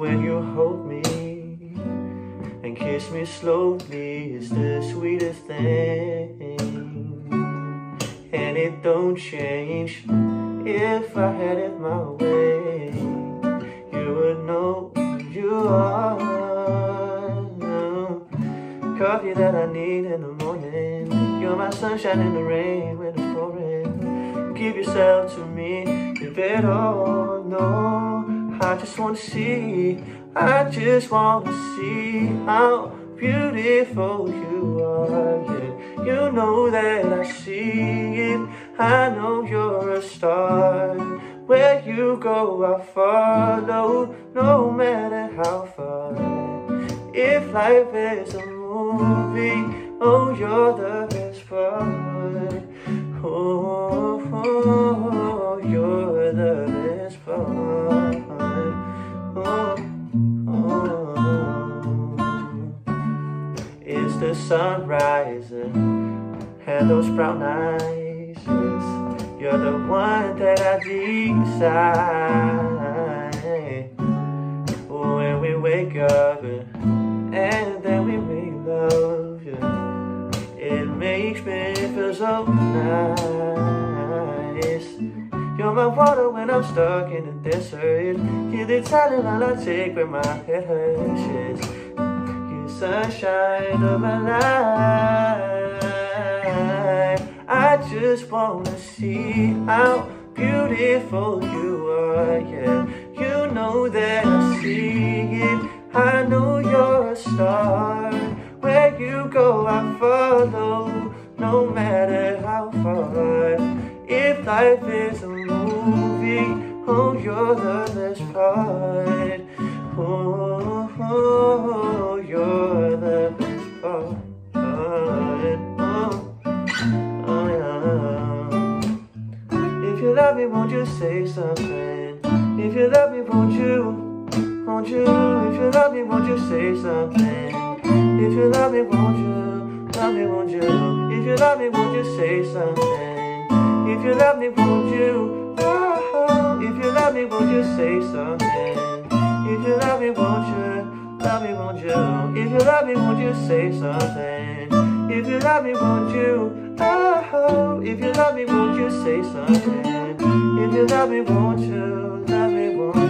when you hold me and kiss me slowly is the sweetest thing. And it don't change. If I had it my way, you would know you are coffee that I need in the morning. You're my sunshine in the rain when it's pouring. Give yourself to me, if at all. No, I just wanna see, I just wanna see how beautiful you are. Yeah, you know that I see it. I know you're a star. Where you go, I'll follow, no matter how far. If life is a movie, oh, you're the best part. Oh, oh, you're the best part. Oh, oh. It's the sun rising and those brown eyes. Yes, you're the one that I desire. When we wake up and then we make love, yeah, it makes me feel so nice. You're my water when I'm stuck in the desert. You're the Tylenol I take when my head hurts. Yes, you're sunshine of my life. I just wanna see how beautiful you are. Yeah, you know that I see it. I know you're a star. Where you go, I follow, no matter how far. If life is a movie, oh, you're the best part. Oh, oh, you're the best part. Oh, yeah. If you love me, won't you say something? If you love me, won't you? Won't you? If you love me, won't you say something? If you love me, won't you? Love me, won't you? If you love me, won't you say something? If you love me, won't you? Oh, if you love me, won't you say something? If you love me, won't you? Love me, won't you? If you love me, won't you say something? If you love me, won't you? Oh, if you love me, won't you say something? If you love me, won't you? Love me, won't you?